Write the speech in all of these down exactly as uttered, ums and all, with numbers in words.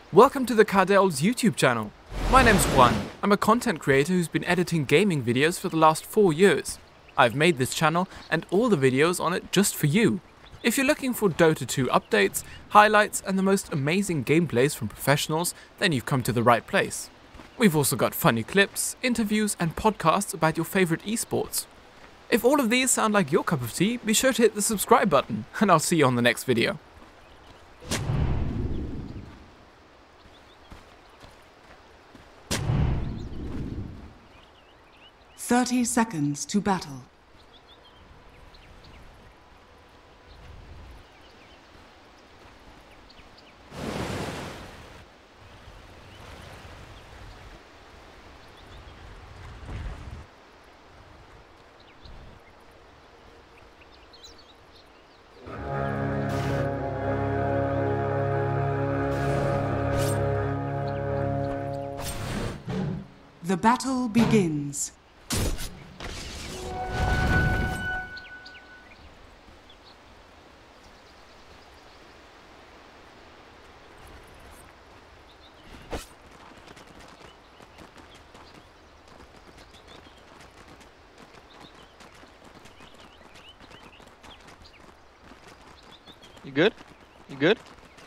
Welcome to the Cardel's YouTube channel. My name's Juan. I'm a content creator who's been editing gaming videos for the last four years. I've made this channel and all the videos on it just for you. If you're looking for Dota two updates, highlights and the most amazing gameplays from professionals, then you've come to the right place. We've also got funny clips, interviews and podcasts about your favorite esports. If all of these sound like your cup of tea, be sure to hit the subscribe button and I'll see you on the next video. Thirty seconds to battle. The battle begins. You good? You good?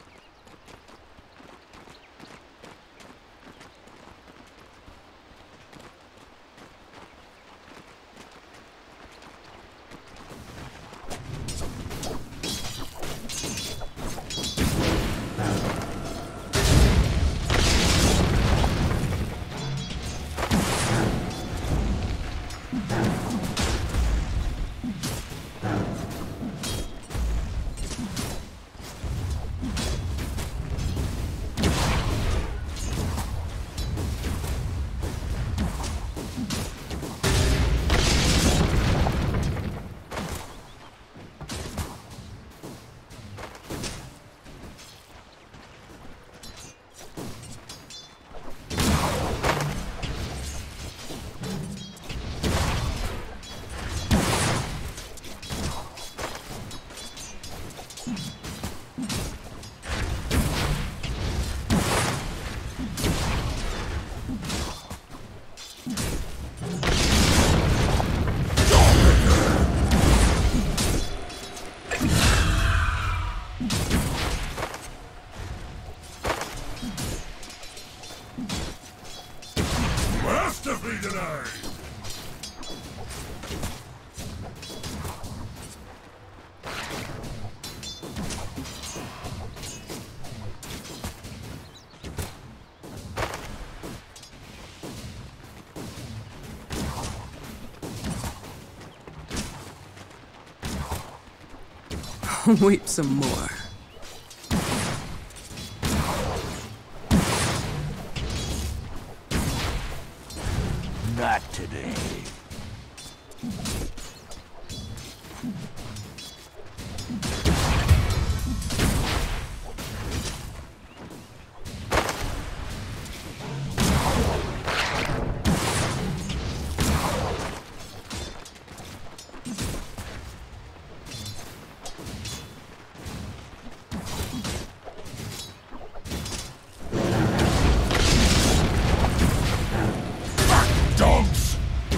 Masterfully denied! Weep some more. Not today. Dogs!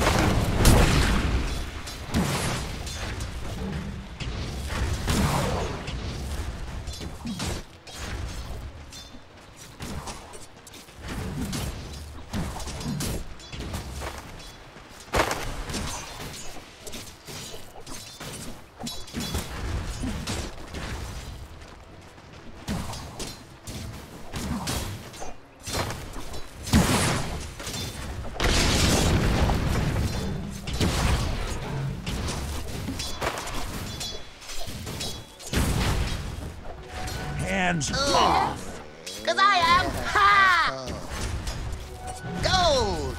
Hands off! Cause I am ha! Gold!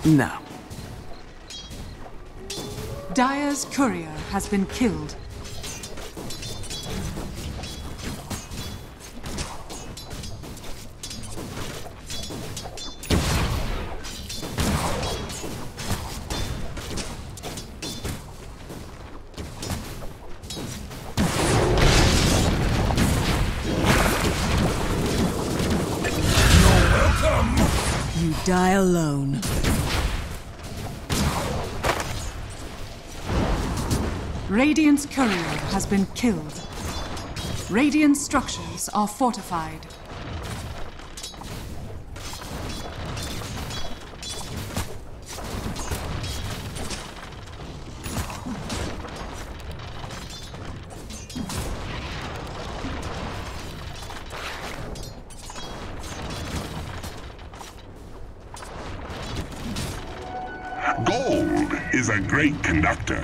No. Dire's courier has been killed. You die alone. Radiant's courier has been killed. Radiant structures are fortified. Gold is a great conductor.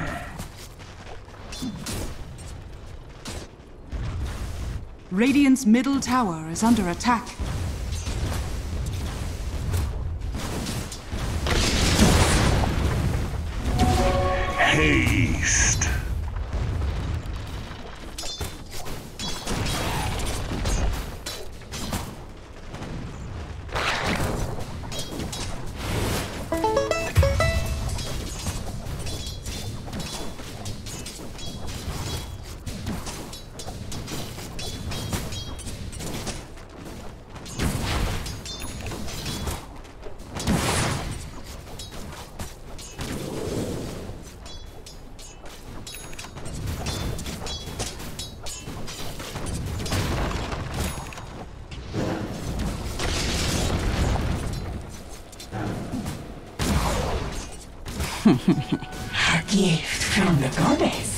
Radiant's middle tower is under attack. Haste. Gift from the goddess.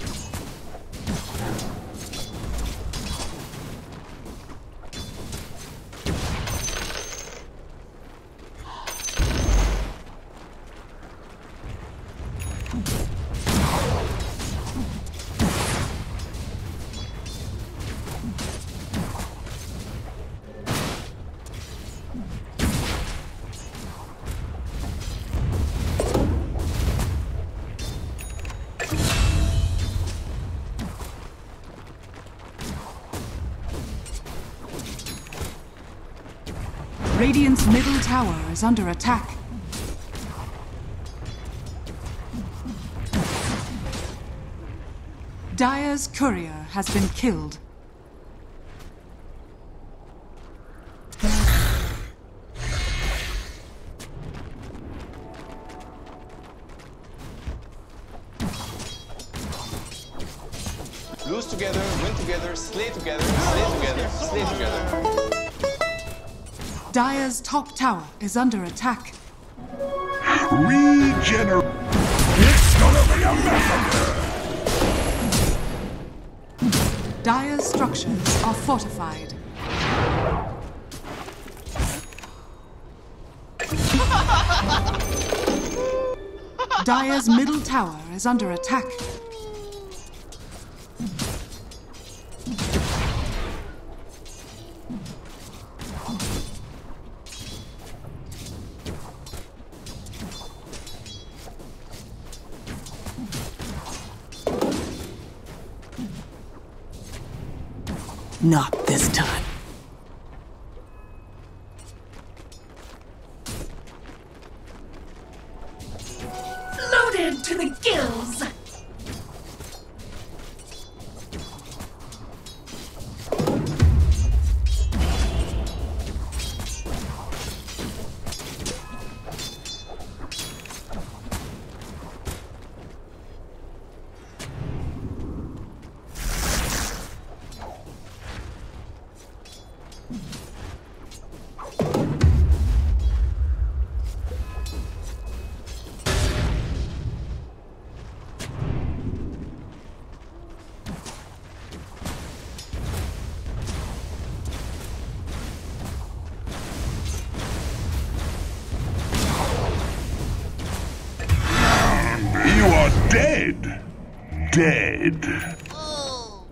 Radiant's middle tower is under attack. Dire's courier has been killed. Lose together, win together, slay together, slay together, slay together. Dire's top tower is under attack. Regenerate. It's gonna be a massacre. Dire's structures are fortified. Dire's middle tower is under attack. Not this time. Loaded to the gills. You are dead. Dead. Oh.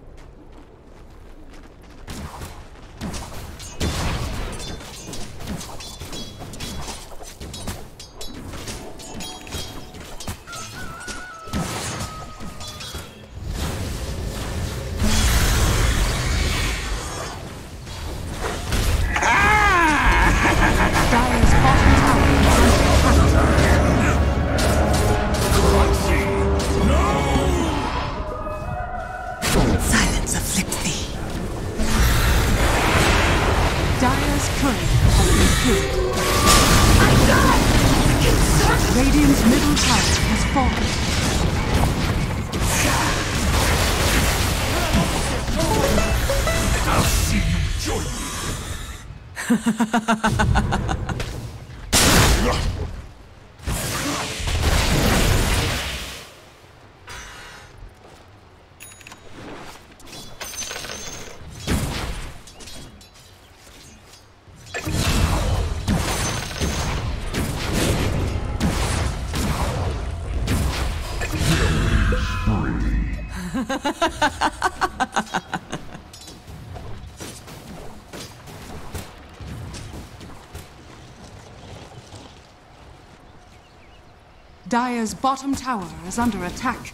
Dire's bottom tower is under attack.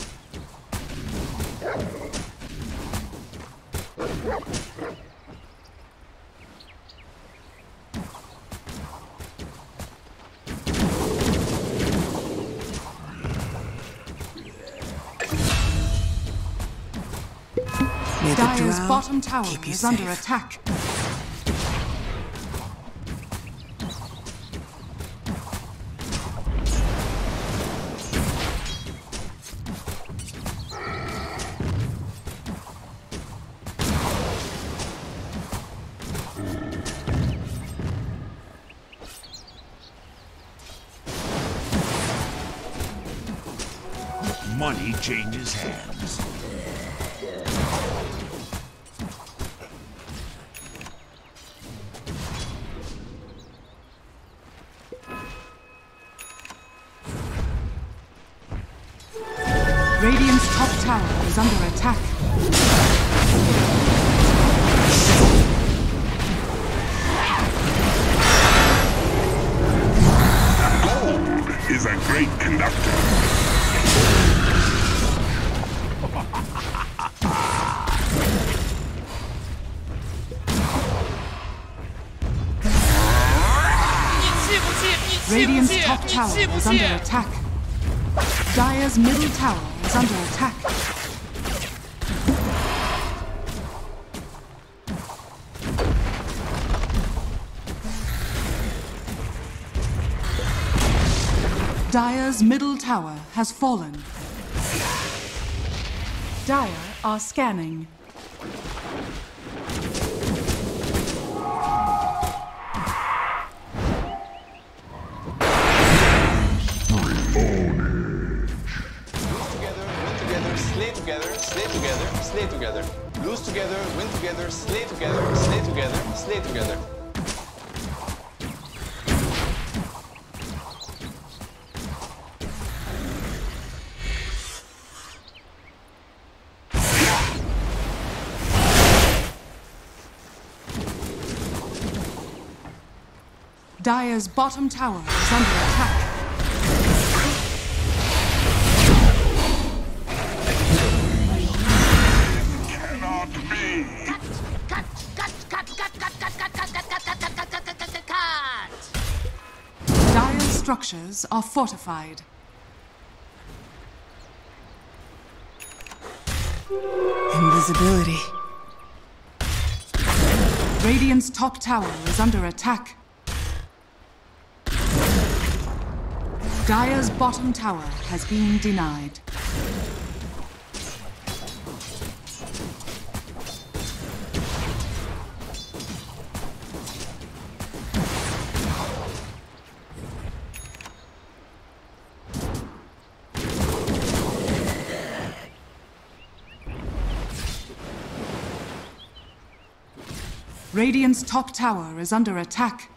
May the Dire's Drow bottom tower keep you is under safe. attack. Money changes hands. Radiant's top tower is under attack. Gold is a great conductor. Radiant's top tower is under attack. Dire's middle tower is under attack. Dire's middle tower has fallen. Dire are scanning. Slay together, slay together, slay together. Lose together, win together, slay together, slay together, slay together. Dire's bottom tower is under attack. Cut, cut, cut, cut, cut, cut, cut, cut, cut, cut, cut, cut, cut, cut, cut, cut. Dire's structures are fortified. Invisibility. Radiant's top tower is under attack. Dire's bottom tower has been denied. Radiant's top tower is under attack.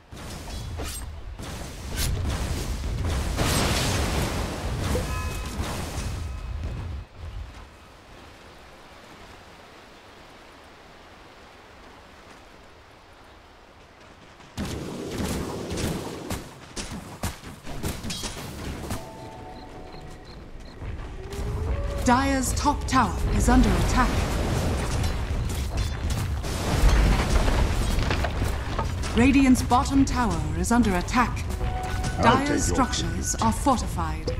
Dire's top tower is under attack. Radiant's bottom tower is under attack. Dire's structures are fortified.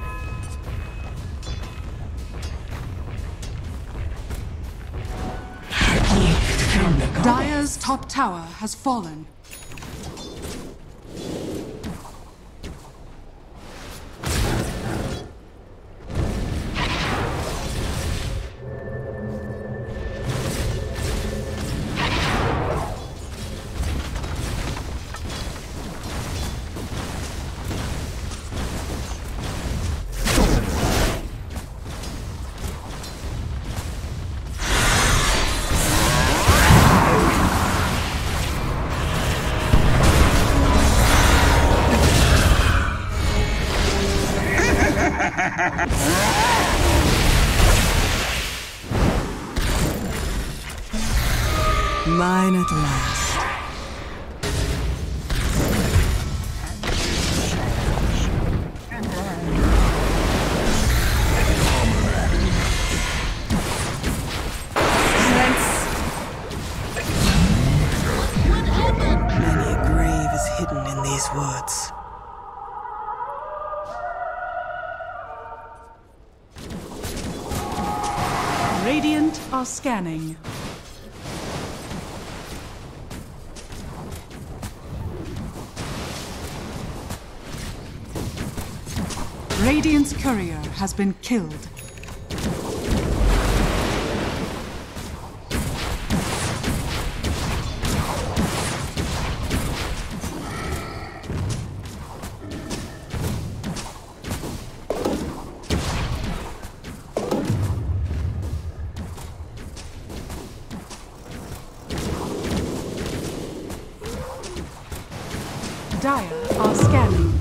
Dire's top tower has fallen. Mine at last. Many a grave is hidden in these woods. Radiant are scanning. Radiant's courier has been killed. Dire are scanning.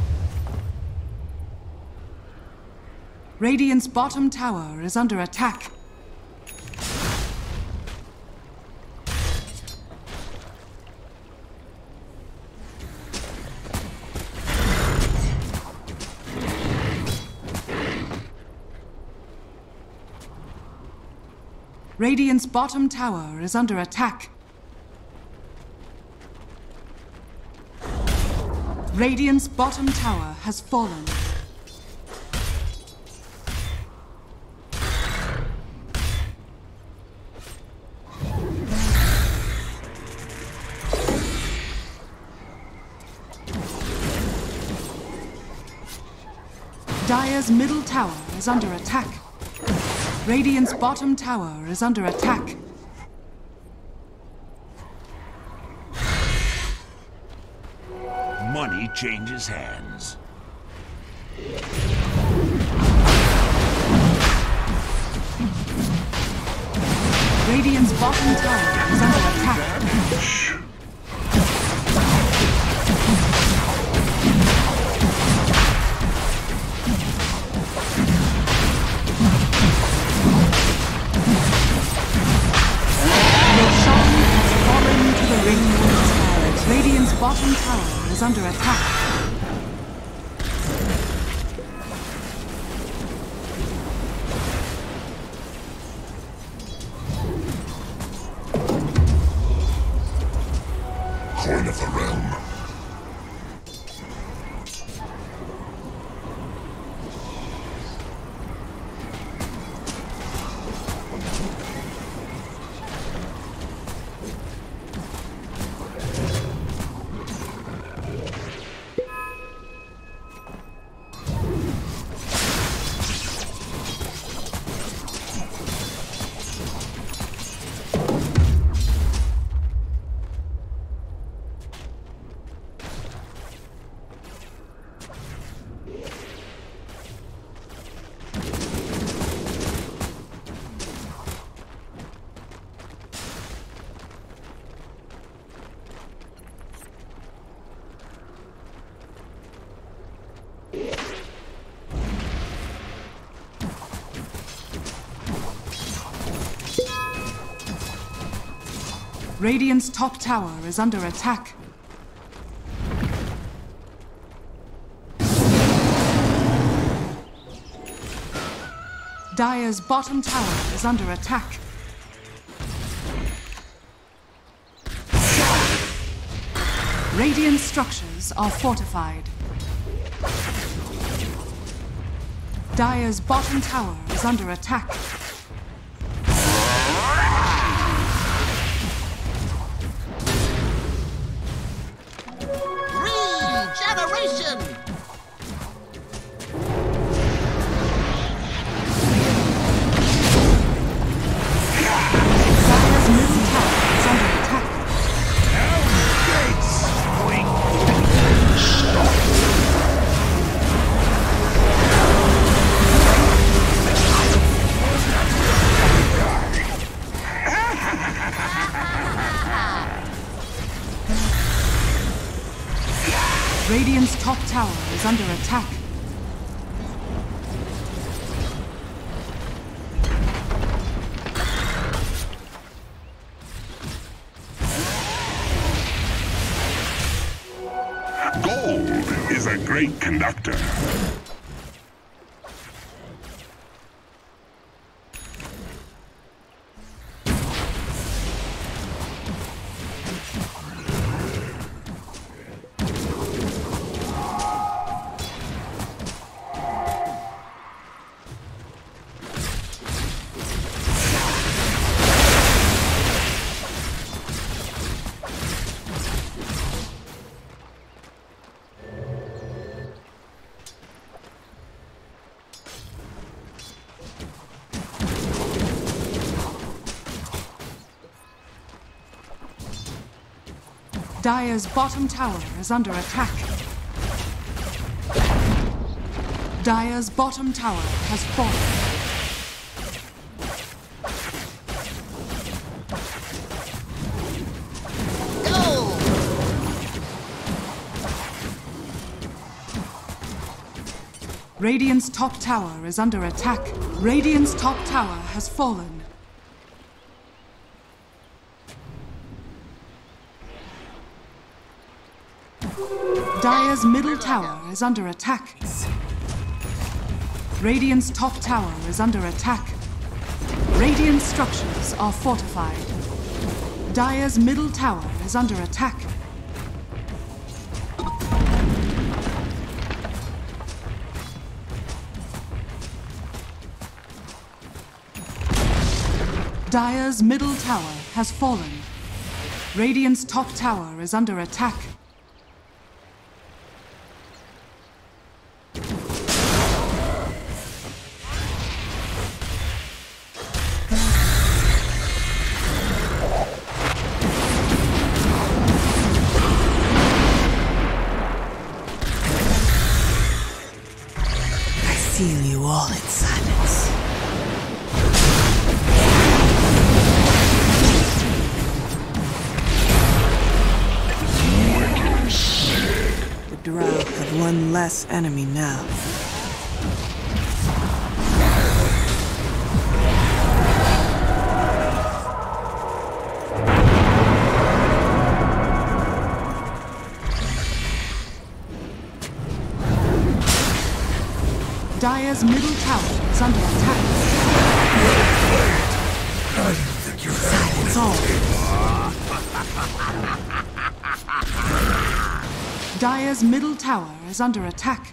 Radiant's bottom tower is under attack. Radiant's bottom tower is under attack. Radiant's bottom tower has fallen. Dire's middle tower is under attack. Radiant's bottom tower is under attack. Money changes hands. Radiant's bottom tower is under attack. Radiant's bottom tower is under attack. Coin of the realm. Radiant's top tower is under attack. Dire's bottom tower is under attack. Radiant structures are fortified. Dire's bottom tower is under attack. Regeneration! Dire's middle tower is under attack. Radiant's top tower is under attack. great conductor. Dire's bottom tower is under attack. Dire's bottom tower has fallen. Go! Radiant's top tower is under attack. Radiant's top tower has fallen. Dire's middle tower is under attack. Radiant's top tower is under attack. Radiant structures are fortified. Dire's middle tower is under attack. Dire's middle tower has fallen. Radiant's top tower is under attack. Feel you all in silence. The Drow have one less enemy now. Dire's middle tower is under attack. Silence all. Dire's middle tower is under attack.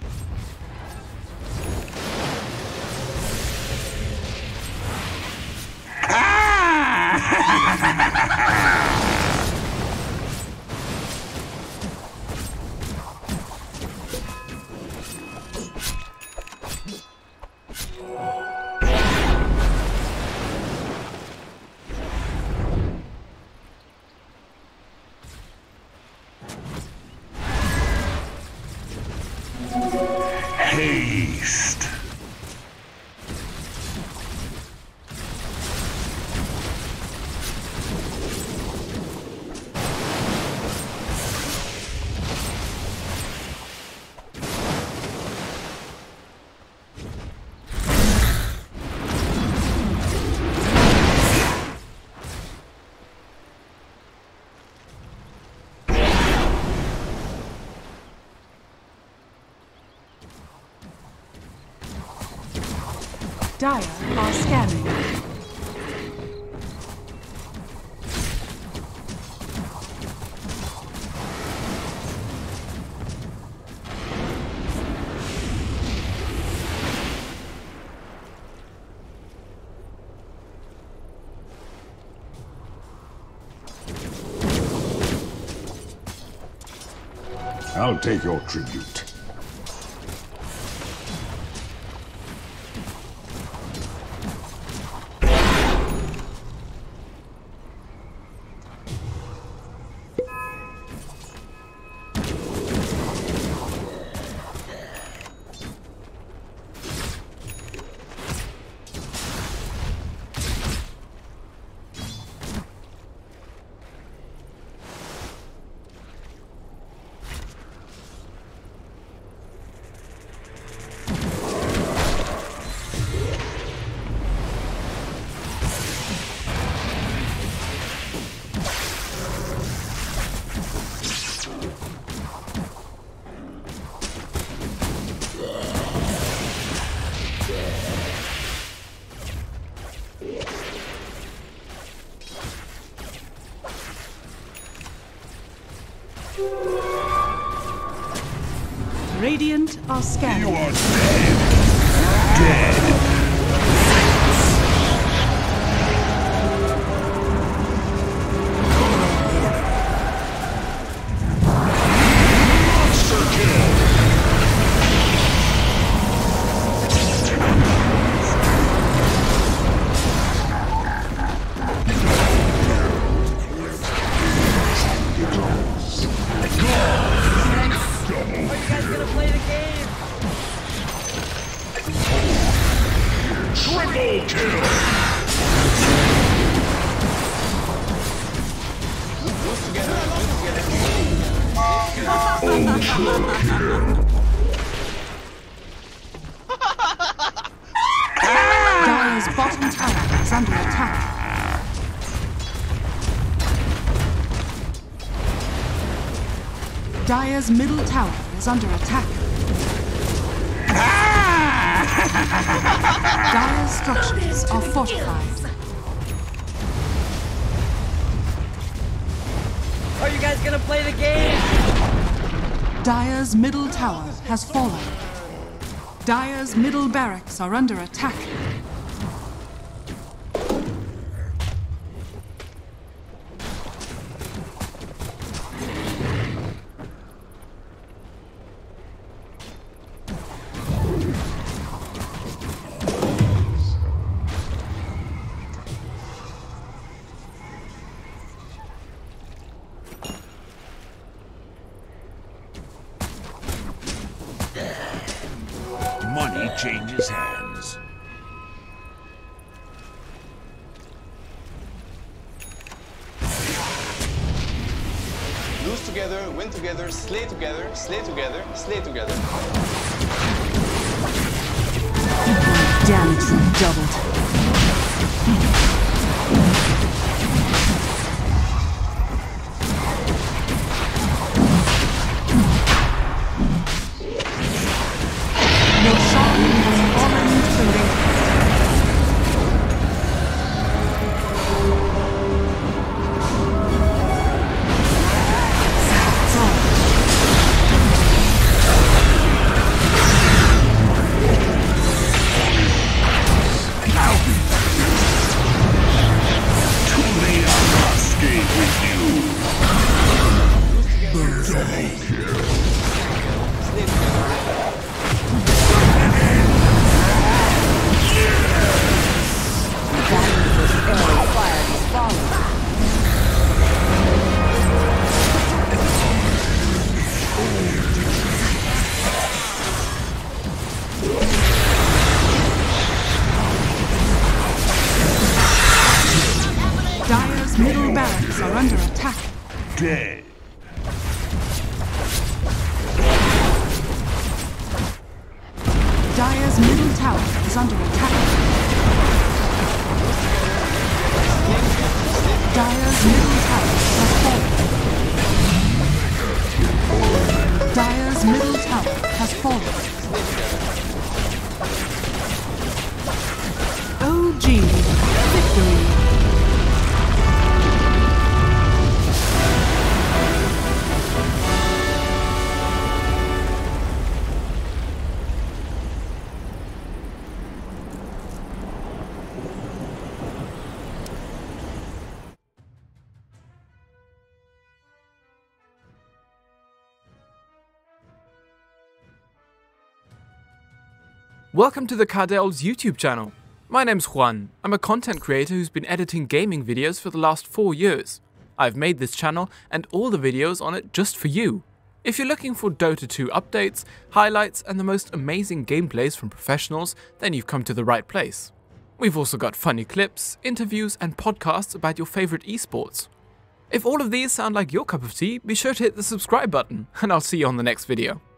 Haste. Dire are scanning. I'll take your tribute. Radiant are scanning. You are dead. Dead. Triple kill! Dire's bottom tower is under attack. Dire's middle tower is under attack. Dire's structures are fortified. Are you guys gonna play the game? Dire's middle tower has fallen. Dire's middle barracks are under attack. Money changes hands. Lose together, win together, slay together, slay together, slay together. Damage doubled. Your song has fallen to the radiant. Too late, I'm not staying with you. Double kill. Slay together. Dire's middle barracks are under attack. Dead. Dire's middle tower is under attack. Dire's middle tower has fallen. Dire's middle tower has fallen. O G victory. Welcome to the Cardell's YouTube channel. My name's Juan. I'm a content creator who's been editing gaming videos for the last four years. I've made this channel and all the videos on it just for you. If you're looking for Dota two updates, highlights and the most amazing gameplays from professionals, then you've come to the right place. We've also got funny clips, interviews and podcasts about your favorite esports. If all of these sound like your cup of tea, be sure to hit the subscribe button and I'll see you on the next video.